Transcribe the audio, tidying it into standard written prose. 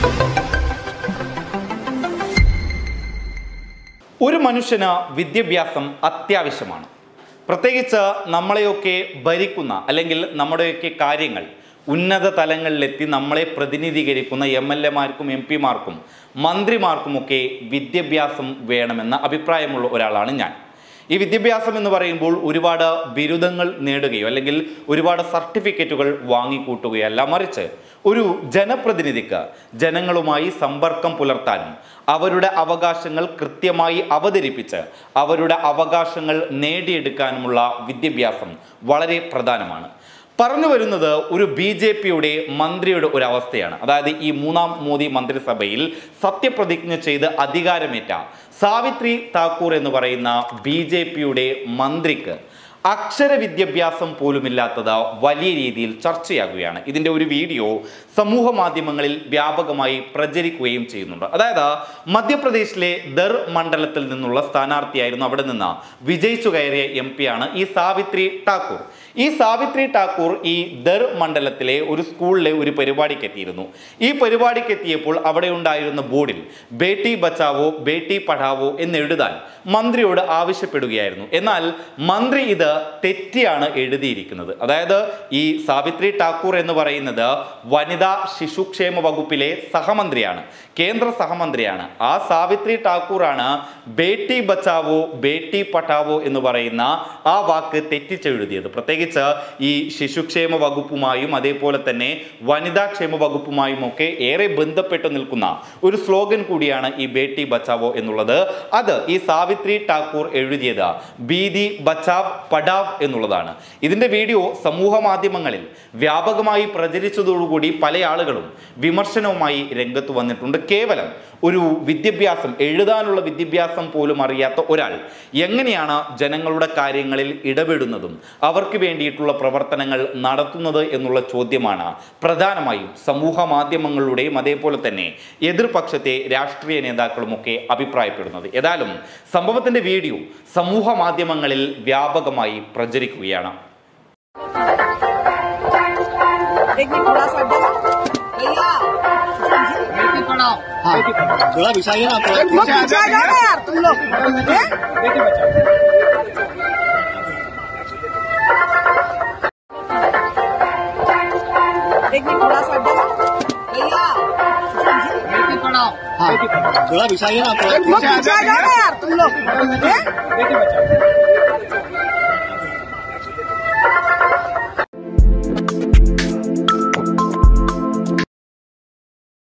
ഒരു മനുഷ്യന് വിദ്യാഭ്യാസം അത്യാവശ്യമാണ്. പ്രത്യേകിച്ച് നമ്മളെയൊക്കെ ഭരിക്കുന്ന അല്ലെങ്കിൽ നമ്മുടെയൊക്കെ കാര്യങ്ങൾ ഉന്നത തലങ്ങളിലെത്തി നമ്മളെ പ്രതിനിധീകരിക്കുന്ന MLA-മാർക്കും MP-മാർക്കും മന്ത്രിമാർക്കുമൊക്കെ വിദ്യാഭ്യാസം വേണമെന്ന അഭിപ്രായമുള്ള ഒരാളാണ് ഞാൻ. ഈ വിദ്യാഭ്യാസം എന്ന് പറയുമ്പോൾ ഒരുപാട് ബിരുദങ്ങൾ നേടുകയോ അല്ലെങ്കിൽ ഒരുപാട് സർട്ടിഫിക്കറ്റുകൾ വാങ്ങിക്കൂട്ടുകയല്ല, മറിച്ച് ഒരു ജനപ്രതിനിധിക്ക് ജനങ്ങളുമായി സമ്പർക്കം പുലർത്താനും അവരുടെ അവകാശങ്ങൾ കൃത്യമായി അവതരിപ്പിച്ച് അവരുടെ അവകാശങ്ങൾ നേടിയെടുക്കാനുമുള്ള വിദ്യാഭ്യാസം വളരെ പ്രധാനമാണ്. പറഞ്ഞു വരുന്നത് ഒരു BJP-യുടെ മന്ത്രിയുടെ ഒരു അവസ്ഥയാണ്. അതായത് ഈ 3ാം മോദി മന്ത്രിസഭയിൽ സത്യപ്രതിജ്ഞ ചെയ്ത് അധികാരമേറ്റ സാവിത്രി താക്കൂർ എന്ന് പറയുന്ന BJP-യുടെ മന്ത്രിക്ക് അക്ഷര വിദ്യാഭ്യാസം പോലുമില്ലാത്തത് വലിയ രീതിയിൽ ചർച്ചയാകുകയാണ്. ഇതിൻ്റെ ഒരു വീഡിയോ സമൂഹ മാധ്യമങ്ങളിൽ വ്യാപകമായി പ്രചരിക്കുകയും ചെയ്യുന്നുണ്ട്. അതായത് മധ്യപ്രദേശിലെ ദർ മണ്ഡലത്തിൽ നിന്നുള്ള സ്ഥാനാർത്ഥിയായിരുന്നു. അവിടെ നിന്ന് വിജയിച്ചു കയറിയ MP-യാണ് ഈ സാവിത്രി താക്കൂർ. ഈ സാവിത്രി താക്കൂർ ഈ ദർ മണ്ഡലത്തിലെ ഒരു സ്കൂളിലെ ഒരു പരിപാടിക്ക് എത്തിയിരുന്നു. ഈ പരിപാടിക്ക് എത്തിയപ്പോൾ അവിടെ ഉണ്ടായിരുന്ന ബോർഡിൽ ബേട്ടി ബച്ചാവോ ബേട്ടി പഠാവോ എന്നെഴുതാൻ മന്ത്രിയോട് ആവശ്യപ്പെടുകയായിരുന്നു. എന്നാൽ മന്ത്രി ഇത് തെറ്റിയാണ് എഴുതിയിരിക്കുന്നത്. അതായത് ഈ സാവിത്രി താക്കൂർ എന്ന് പറയുന്നത് വനിതാ ശിശുക്ഷേമ വകുപ്പിലെ സഹമന്ത്രിയാണ്, കേന്ദ്ര സഹമന്ത്രിയാണ്. ആ സാവിത്രി താക്കൂറാണ് ബേട്ടി ബച്ചാവോ ബേട്ടി പഠാവോ എന്ന് പറയുന്ന ആ വാക്ക് തെറ്റിച്ചെഴുതിയത്. പ്രത്യേകിച്ച് ഈ ശിശുക്ഷേമ വകുപ്പുമായും അതേപോലെ തന്നെ വനിതാ ക്ഷേമ വകുപ്പുമായും ഒക്കെ ഏറെ ബന്ധപ്പെട്ട് നിൽക്കുന്ന ഒരു സ്ലോഗൻ കൂടിയാണ് ഈ ബേട്ടി ബച്ചാവോ എന്നുള്ളത്. അത് ഈ സാവിത്രി താക്കൂർ എഴുതിയത് ബീദി ബച്ചാവ് പഠാവ് എന്നുള്ളതാണ്. ഇതിന്റെ വീഡിയോ സമൂഹ മാധ്യമങ്ങളിൽ വ്യാപകമായി പ്രചരിച്ചതോടുകൂടി പല ആളുകളും വിമർശനവുമായി രംഗത്ത് വന്നിട്ടുണ്ട്. കേവലം ഒരു വിദ്യാഭ്യാസം, എഴുതാനുള്ള വിദ്യാഭ്യാസം പോലും അറിയാത്ത ഒരാൾ എങ്ങനെയാണ് ജനങ്ങളുടെ കാര്യങ്ങളിൽ ഇടപെടുന്നതും അവർക്ക് വേണ്ടിയിട്ടുള്ള പ്രവർത്തനങ്ങൾ നടത്തുന്നത് എന്നുള്ള ചോദ്യമാണ് പ്രധാനമായും സമൂഹ മാധ്യമങ്ങളുടെയും അതേപോലെ തന്നെ എതിർപക്ഷത്തെ രാഷ്ട്രീയ നേതാക്കളുമൊക്കെ അഭിപ്രായപ്പെടുന്നത്. ഏതായാലും സംഭവത്തിന്റെ വീഡിയോ സമൂഹ മാധ്യമങ്ങളിൽ വ്യാപകമായി പ്രചരിക്കുകയാണ്. थोड़ा बिछाइए ना, यार तुम लोग थोड़ा सा थोड़ा बिछाइए ना, यार तुम लोग